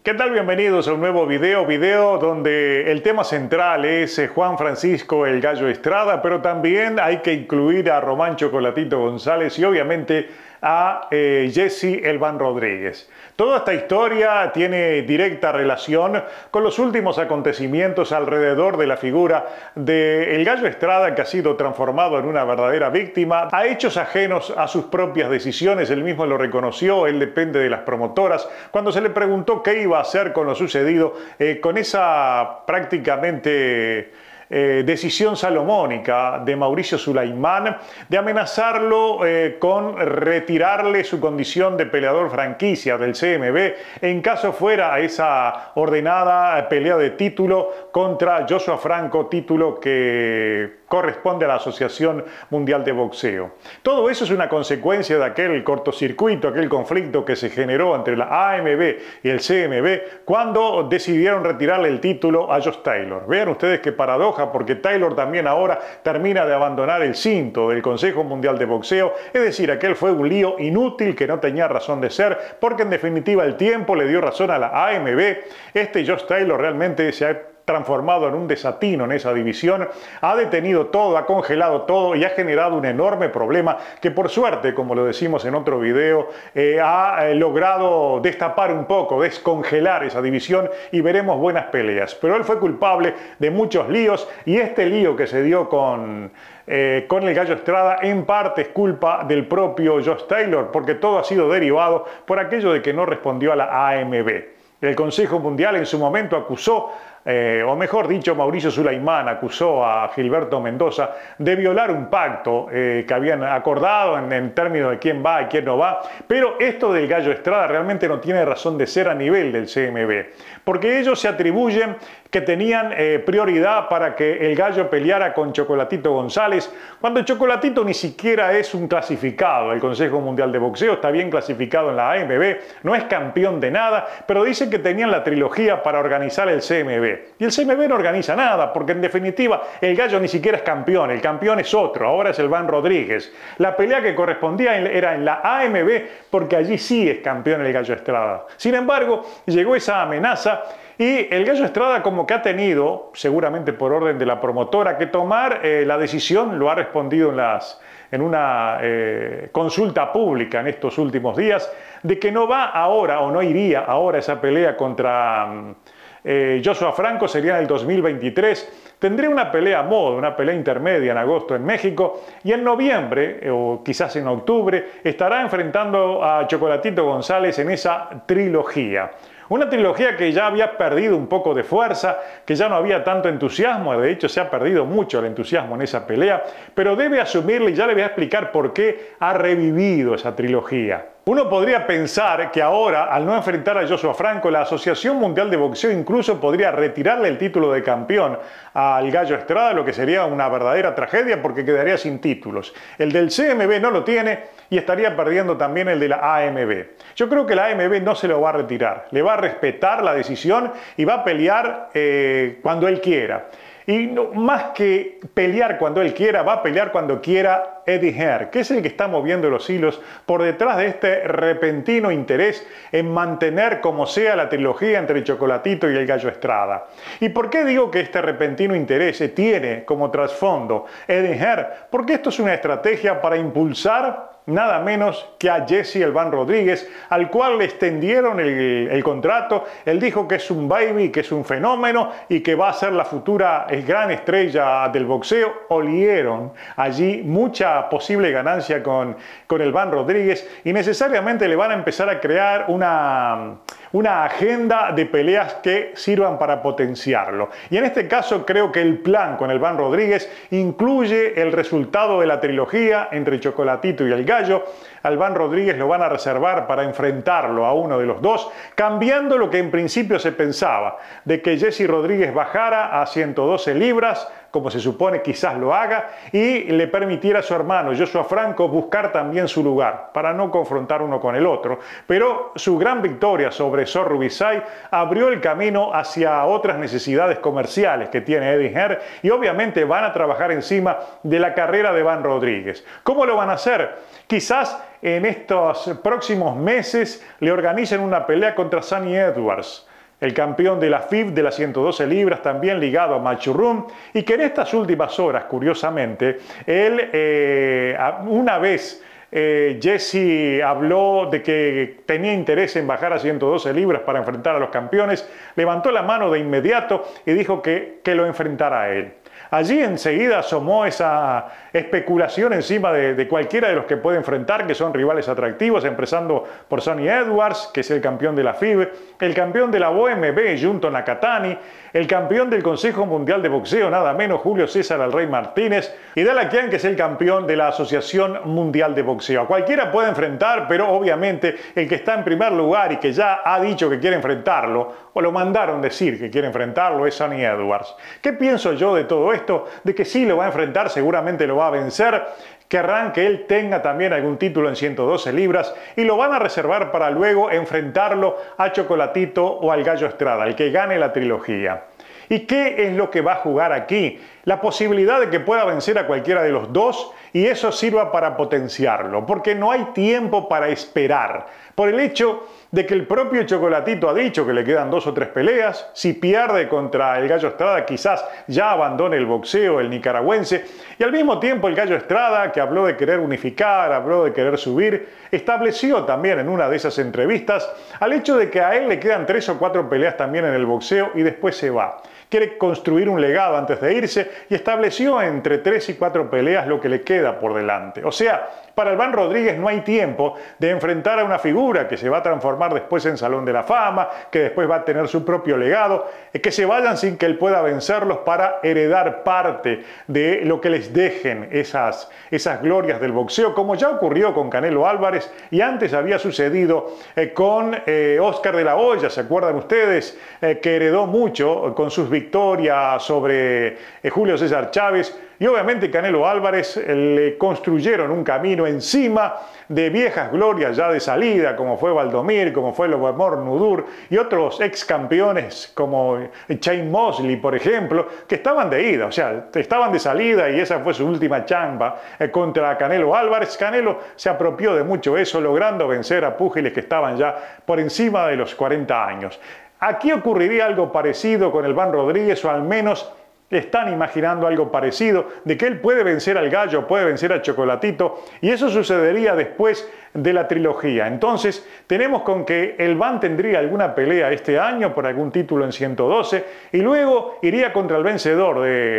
¿Qué tal? Bienvenidos a un nuevo video donde el tema central es Juan Francisco El Gallo Estrada, pero también hay que incluir a Román Chocolatito González y obviamente a Jesse El Van Rodríguez. Toda esta historia tiene directa relación con los últimos acontecimientos alrededor de la figura de El Gallo Estrada, que ha sido transformado en una verdadera víctima a hechos ajenos a sus propias decisiones. Él mismo lo reconoció, él depende de las promotoras. Cuando se le preguntó qué iba a hacer con lo sucedido, con esa prácticamente decisión salomónica de Mauricio Sulaimán de amenazarlo con retirarle su condición de peleador franquicia del CMB en caso fuera a esa ordenada pelea de título contra Joshua Franco, título que corresponde a la Asociación Mundial de Boxeo. Todo eso es una consecuencia de aquel cortocircuito, aquel conflicto que se generó entre la AMB y el CMB cuando decidieron retirarle el título a Josh Taylor. Vean ustedes qué paradoja, porque Taylor también ahora termina de abandonar el cinto del Consejo Mundial de Boxeo, es decir, aquel fue un lío inútil que no tenía razón de ser, porque en definitiva el tiempo le dio razón a la AMB. Josh Taylor realmente se ha transformado en un desatino en esa división, ha detenido todo, ha congelado todo y ha generado un enorme problema que por suerte, como lo decimos en otro video, ha logrado destapar un poco, descongelar esa división y veremos buenas peleas. Pero él fue culpable de muchos líos y este lío que se dio con el Gallo Estrada en parte es culpa del propio Josh Taylor, porque todo ha sido derivado por aquello de que no respondió a la AMB. El Consejo Mundial en su momento acusó, o mejor dicho, Mauricio Sulaimán acusó a Gilberto Mendoza de violar un pacto que habían acordado en términos de quién va y quién no va, pero esto del Gallo Estrada realmente no tiene razón de ser a nivel del CMB, porque ellos se atribuyen que tenían prioridad para que el Gallo peleara con Chocolatito González, cuando Chocolatito ni siquiera es un clasificado del Consejo Mundial de Boxeo, está bien clasificado en la AMB, no es campeón de nada, pero dicen que tenían la trilogía para organizar el CMB. Y el CMB no organiza nada, porque en definitiva el Gallo ni siquiera es campeón, el campeón es otro, ahora es el Van Rodríguez. La pelea que correspondía era en la AMB, porque allí sí es campeón el Gallo Estrada. Sin embargo, llegó esa amenaza y el Gallo Estrada como que ha tenido, seguramente por orden de la promotora, que tomar la decisión, lo ha respondido en una consulta pública en estos últimos días, de que no va ahora o no iría ahora esa pelea contra Joshua Franco, sería en el 2023. Tendría una pelea a modo, una pelea intermedia en agosto en México y en noviembre o quizás en octubre estará enfrentando a Chocolatito González en esa trilogía. Una trilogía que ya había perdido un poco de fuerza, que ya no había tanto entusiasmo, de hecho se ha perdido mucho el entusiasmo en esa pelea, pero debe asumirle y ya le voy a explicar por qué ha revivido esa trilogía. Uno podría pensar que ahora, al no enfrentar a Joshua Franco, la Asociación Mundial de Boxeo incluso podría retirarle el título de campeón al Gallo Estrada, lo que sería una verdadera tragedia porque quedaría sin títulos. El del CMB no lo tiene y estaría perdiendo también el de la AMB. Yo creo que la AMB no se lo va a retirar, le va a respetar la decisión y va a pelear cuando él quiera. Y no, más que pelear cuando él quiera, va a pelear cuando quiera Eddie Hearn, que es el que está moviendo los hilos por detrás de este repentino interés en mantener como sea la trilogía entre Chocolatito y el Gallo Estrada. ¿Y por qué digo que este repentino interés tiene como trasfondo Eddie Hearn? Porque esto es una estrategia para impulsar nada menos que a Jesse El Van Rodríguez, al cual le extendieron el contrato. Él dijo que es un baby, que es un fenómeno y que va a ser la futura gran estrella del boxeo. Olieron allí mucha posible ganancia con el Van Rodríguez y necesariamente le van a empezar a crear una agenda de peleas que sirvan para potenciarlo. Y en este caso creo que el plan con el Van Rodríguez incluye el resultado de la trilogía entre Chocolatito y el Gallo. Al Van Rodríguez lo van a reservar para enfrentarlo a uno de los dos, cambiando lo que en principio se pensaba, de que Jesse Rodríguez bajara a 112 libras, como se supone quizás lo haga, y le permitiera a su hermano Joshua Franco buscar también su lugar, para no confrontar uno con el otro. Pero su gran victoria sobre Sor Rubisay abrió el camino hacia otras necesidades comerciales que tiene Eddie Hearn, y obviamente van a trabajar encima de la carrera de Van Rodríguez. ¿Cómo lo van a hacer? Quizás en estos próximos meses le organicen una pelea contra Sunny Edwards. el campeón de la FIB de las 112 libras, también ligado a Matchroom, y que en estas últimas horas, curiosamente, él una vez Jesse habló de que tenía interés en bajar a 112 libras para enfrentar a los campeones, levantó la mano de inmediato y dijo que lo enfrentara a él. Allí enseguida asomó esa especulación encima de cualquiera de los que puede enfrentar, que son rivales atractivos, empezando por Sonny Edwards, que es el campeón de la FIB, el campeón de la OMB, Junto Nakatani, el campeón del Consejo Mundial de Boxeo, nada menos Julio César El Rey Martínez, y Dalakian, que es el campeón de la Asociación Mundial de Boxeo. A cualquiera puede enfrentar, pero obviamente el que está en primer lugar y que ya ha dicho que quiere enfrentarlo, o lo mandaron decir que quiere enfrentarlo, es Sonny Edwards. ¿Qué pienso yo de todo esto? De que sí lo va a enfrentar, seguramente lo va a vencer. Querrán que él tenga también algún título en 112 libras y lo van a reservar para luego enfrentarlo a Chocolatito o al Gallo Estrada, el que gane la trilogía. ¿Y qué es lo que va a jugar aquí? La posibilidad de que pueda vencer a cualquiera de los dos y eso sirva para potenciarlo, porque no hay tiempo para esperar. Por el hecho de que el propio Chocolatito ha dicho que le quedan 2 o 3 peleas, si pierde contra el Gallo Estrada quizás ya abandone el boxeo el nicaragüense, y al mismo tiempo el Gallo Estrada, que habló de querer unificar, habló de querer subir, estableció también en una de esas entrevistas al hecho de que a él le quedan 3 o 4 peleas también en el boxeo y después se va. Quiere construir un legado antes de irse y estableció entre 3 y 4 peleas lo que le queda por delante. O sea, para Iván Rodríguez no hay tiempo de enfrentar a una figura que se va a transformar después en Salón de la Fama, que después va a tener su propio legado, que se vayan sin que él pueda vencerlos para heredar parte de lo que les dejen esas glorias del boxeo, como ya ocurrió con Canelo Álvarez y antes había sucedido con Oscar de la Hoya, ¿se acuerdan ustedes? Que heredó mucho con sus victorias sobre Julio César Chávez. Y obviamente Canelo Álvarez le construyeron un camino encima de viejas glorias ya de salida, como fue Valdomir, como fue Lobamor Nudur y otros ex campeones como Shane Mosley, por ejemplo, que estaban de ida, o sea, estaban de salida y esa fue su última chamba contra Canelo Álvarez. Canelo se apropió de mucho eso, logrando vencer a púgiles que estaban ya por encima de los 40 años. Aquí ocurriría algo parecido con el Iván Rodríguez, o al menos están imaginando algo parecido, de que él puede vencer al Gallo, puede vencer a Chocolatito, y eso sucedería después de la trilogía. Entonces, tenemos con que el Van tendría alguna pelea este año por algún título en 112, y luego iría contra el vencedor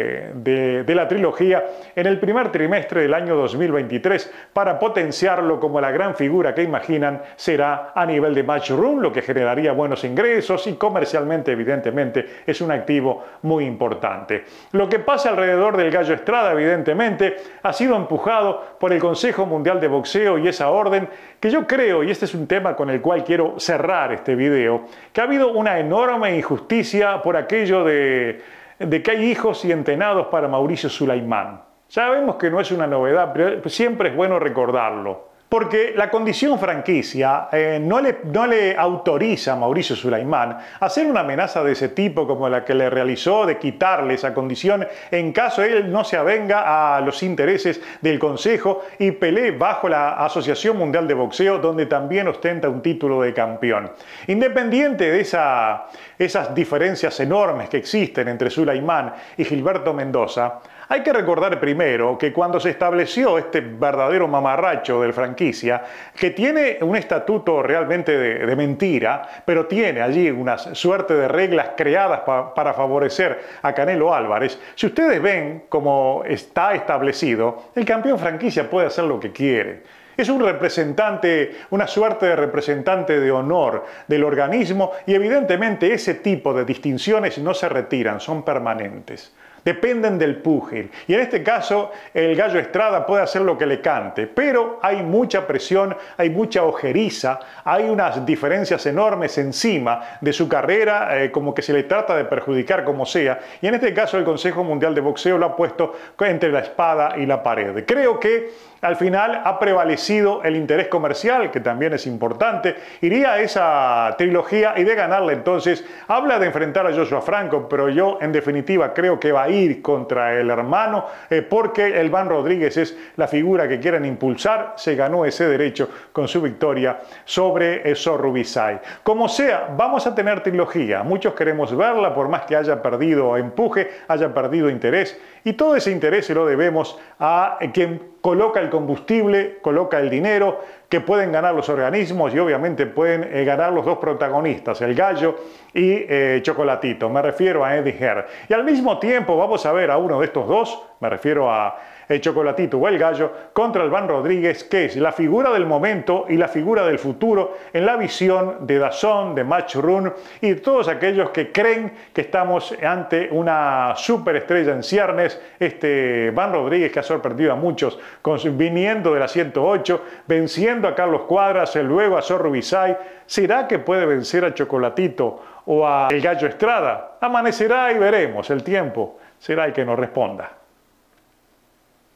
de la trilogía en el primer trimestre del año 2023 para potenciarlo como la gran figura que imaginan será a nivel de Matchroom, lo que generaría buenos ingresos y comercialmente, evidentemente, es un activo muy importante. Lo que pasa alrededor del Gallo Estrada, evidentemente, ha sido empujado por el Consejo Mundial de Boxeo y esa orden que yo creo, y este es un tema con el cual quiero cerrar este video, que ha habido una enorme injusticia por aquello de que hay hijos y entrenados para Mauricio Sulaimán. Sabemos que no es una novedad, pero siempre es bueno recordarlo. Porque la condición franquicia no le autoriza a Mauricio Sulaimán a hacer una amenaza de ese tipo como la que le realizó de quitarle esa condición en caso él no se avenga a los intereses del Consejo y pelee bajo la Asociación Mundial de Boxeo, donde también ostenta un título de campeón. Independiente de esas diferencias enormes que existen entre Sulaimán y Gilberto Mendoza, hay que recordar primero que cuando se estableció este verdadero mamarracho del franquicia, que tiene un estatuto realmente de mentira, pero tiene allí una suerte de reglas creadas para favorecer a Canelo Álvarez, si ustedes ven cómo está establecido, el campeón franquicia puede hacer lo que quiere. Es un representante, una suerte de representante de honor del organismo y evidentemente ese tipo de distinciones no se retiran, son permanentes. Dependen del púgil. Y en este caso, el Gallo Estrada puede hacer lo que le cante, pero hay mucha presión, hay mucha ojeriza, hay unas diferencias enormes encima de su carrera, como que se le trata de perjudicar como sea. Y en este caso, el Consejo Mundial de Boxeo lo ha puesto entre la espada y la pared. Creo que al final ha prevalecido el interés comercial, que también es importante. Iría a esa trilogía y de ganarla entonces, habla de enfrentar a Joshua Franco, pero yo en definitiva creo que va a ir contra el hermano, porque el Van Rodríguez es la figura que quieren impulsar. Se ganó ese derecho con su victoria sobre Sorrubisay. Como sea, vamos a tener trilogía. Muchos queremos verla, por más que haya perdido empuje, haya perdido interés. Y todo ese interés se lo debemos a quien coloca el combustible, coloca el dinero, que pueden ganar los organismos y obviamente pueden ganar los dos protagonistas, el Gallo y Chocolatito. Me refiero a Eddie Hearn. Y al mismo tiempo vamos a ver a uno de estos dos, me refiero a Chocolatito o el Gallo, contra el Van Rodríguez, que es la figura del momento y la figura del futuro en la visión de DAZN, de Matchroom y de todos aquellos que creen que estamos ante una superestrella en ciernes. Este Van Rodríguez, que ha sorprendido a muchos viniendo de la 108, venciendo a Carlos Cuadras, luego a Sorrubisay. ¿Será que puede vencer a Chocolatito o a el Gallo Estrada? Amanecerá y veremos. El tiempo será el que nos responda.